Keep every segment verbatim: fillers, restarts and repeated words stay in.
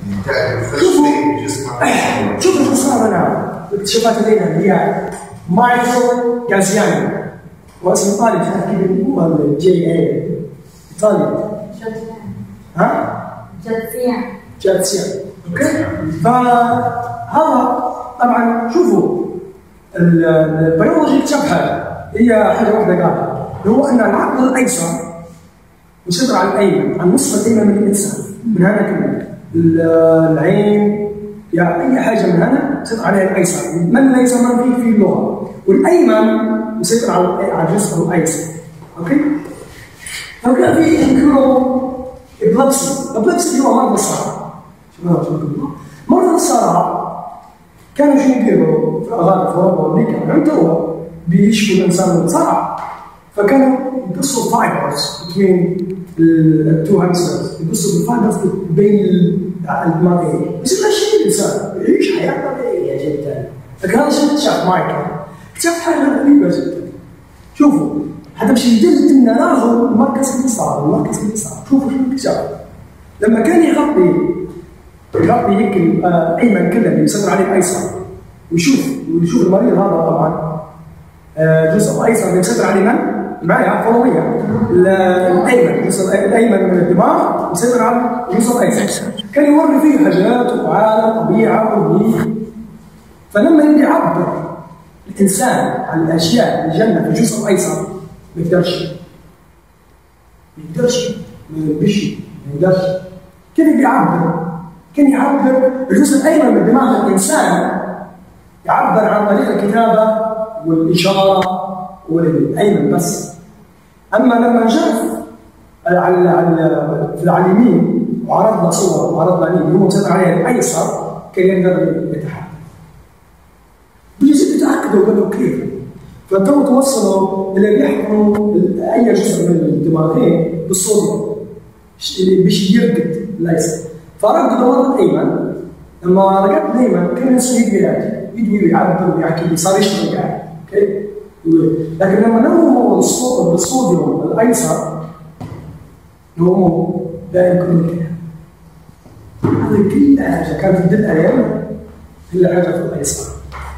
شوفوا شوفوا شو صار هنا الاكتشافات لدينا اللي هي مايكرو غازياني واسم ايطالي تحكي هو الجي اي ايطالي ها؟ جاتسيان جاتسيان اوكي فهذا طبعا شوفوا البيولوجي اكتشفها هي حاجه واحده قالها هو ان العقل الايسر يسيطر على الايمن على النصف الايمن من الانسان من هذا كله العين يعني اي حاجه من هنا يسيطر عليها الايسر من ليس من فيه في اللغه والايمن يسيطر على على الجزء الايسر اوكي لو كان في انكيورو ابلبسي ابلبسي هو مرض الصرع مرض الصرع كانوا شو يديروا في اغاني في اوروبا وامريكا عندهم بيشفوا الانسان من الصرع فكانوا يقصوا فايبرز بين التو هامسترز يقصوا الفايبرز بين الدماغين يصير شيء الانسان يعيش حياه طبيعيه جدا لكن هذا شيء اكتشف مايكل اكتشف حاجه غريبه جدا شوفوا حتى باش يدل لنا ناخذ المركز اليسار المركز اليسار شوفوا شو اكتشف لما كان يغطي يغطي هيك الايمن كله اللي يسيطر عليه الايسر ويشوف ويشوف المريض هذا طبعا الجزء الايسر اللي يسيطر عليه من؟ معايا فوريه الايمن الجزء الايمن من الدماغ يسيطر على الجزء الايسر كان يوري فيه حاجات وعالم طبيعه وهيك فلما يبي يعبر الانسان عن الاشياء اللي جنة في الجزء الايسر ما يقدرش ما يقدرش ما ينبش ما يقدرش كيف يبي يعبر؟ كان يعبر الجزء الايمن من دماغ الانسان يعبر عن طريق الكتابه والاشاره والايمن بس اما لما جاء على على في اليمين وعرضنا صور وعرضنا اليمين هو مسيطر عليها الايسر كان يقدر يتحدث بيجي يتاكدوا قالوا كيف فتو توصلوا الى بيحكموا اي جزء من الدماغين بالصوديوم باش يرقد الايسر فرقدوا ورد الايمن لما رقدت الايمن كان يصير يدوي عادي يدوي ويعبر ويحكي صار يشتغل قاعد اوكي لكن لما نوموا بالصوديوم الايسر نوموا لا يمكن الكلام هذه كل حاجه كانت تدل عليها كل حاجه في الايسر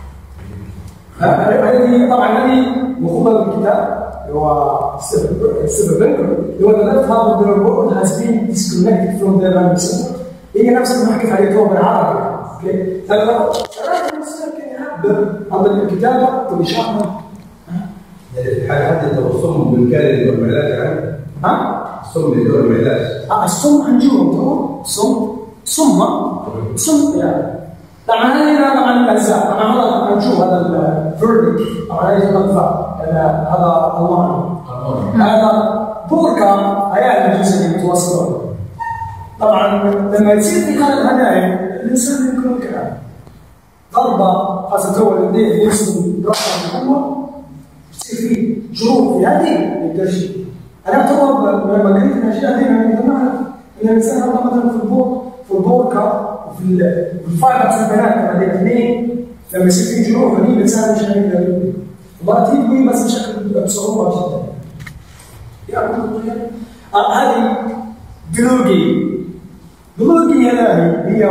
هذه طبعا هذه مخوضه بالكتاب اللي هو ستيفن بنكر اللي هو the left half of the report has been disconnected from the nervous center هي نفس اللي حكيت عليه تو بالعربي اوكي فلما الانسان كان يعبر عن الكتابه والاشاره يعني في حال حتى لو الصم بالكامل يدور العلاج يعني ها؟ الصم يدور العلاج اه الصم هنجيبهم تو الصم صم صم يعني طبعا هنا طبعا الاجزاء طبعا هذا هنشوف هذا الفيرديك طبعا هذه الاطفاء هذا الماني هذا بوركا هي الجزء اللي متوسط طبعا لما يصير في حاله هدايا الانسان يكون كلام ضربه خاصه تو اليدين يوصل راسه القوه يصير في جروح في هذه يقدرش انا تو لما قريت الاشياء هذه انا نعرف ان الانسان هذا مثلا في البور في البوركا وفي الفايبرز البنات هذول الاثنين لما يصير في جروح هذه الانسان مش هيقدر مرات يبني بس بشكل بصعوبه جدا يعني هذه بلوغي بلوغي هذه هي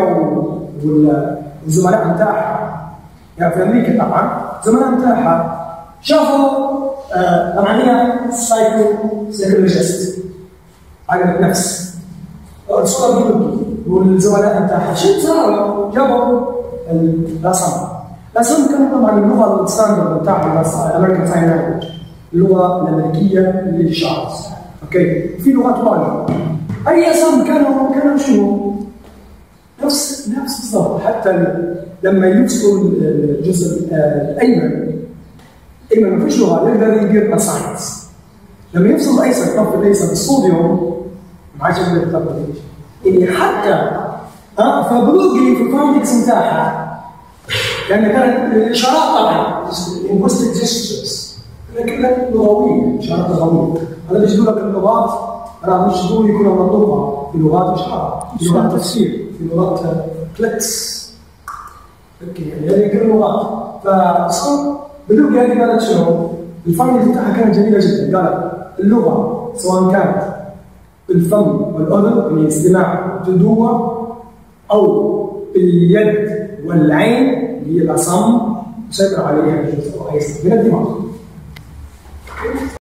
والزملاء نتاعها يعني في امريكا طبعا الزملاء نتاعها شافوا طبعا هي سايكو سايكولوجيست على النفس الصوره بلوغي والزملاء نتاعها شو صاروا؟ جابوا الرسم الرسم كان طبعا اللغه الستاندرد نتاعهم الامريكان ساين لانجوج اللغه الامريكيه للاشاره اوكي في لغات ثانيه اي رسم كانوا كانوا شنو؟ نفس نفس بالضبط حتى لما يوصلوا الجزء الايمن الايمن ما فيش لغه يقدر يدير ساينس لما يوصل الايسر الطرف الايسر بالصوديوم ما عادش يقدر يطبق يعني حتى اه فبلوغي في الفايندكس نتاعها لان كانت الاشارات طبعا linguistic gestures كلها لغويه اشارات لغويه هذا اللي يقول لك اللغات راه مش ضروري يكون مطلوبه في لغات اشاره في لغات تفسير في لغات كليكس اوكي يعني هذه كل اللغات فاصلا بلوغي هذه قالت شنو؟ الفايندكس نتاعها كانت جميله جدا قالت اللغه سواء كانت بالفم والاذن يعني استماع تدوى أو باليد والعين اللي هي الأصم يسيطر عليها الجزء الأيسر من الدماغ.